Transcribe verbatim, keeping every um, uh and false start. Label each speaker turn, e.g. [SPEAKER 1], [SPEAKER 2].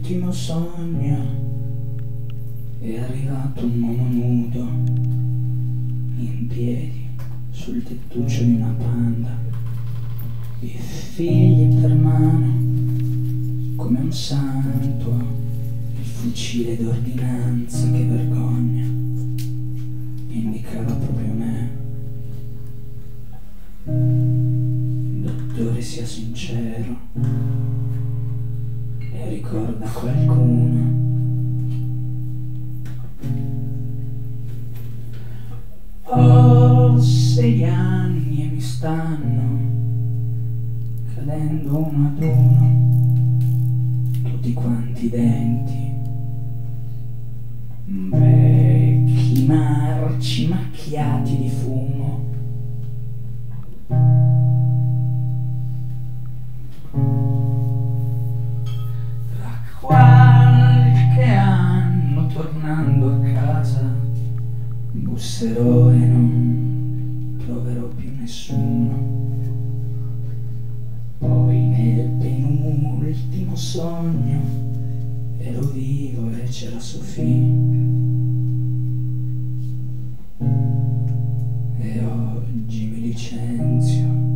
[SPEAKER 1] penultimo sogno è arrivato un uomo nudo in piedi sul tettuccio di una panda, i figli per mano come un santo, il fucile d'ordinanza, che vergogna, indicava proprio me. Dottore, sia sincero e ricorda qualcuno. Ho sei anni e mi stanno cadendo uno ad uno tutti quanti i denti, vecchi marci macchiati di fumo. Tra qualche anno, tornando a casa, busserò e non troverò più nessuno. Poi nel penultimo sogno ero vivo e c'era Sofì, e oggi mi licenzio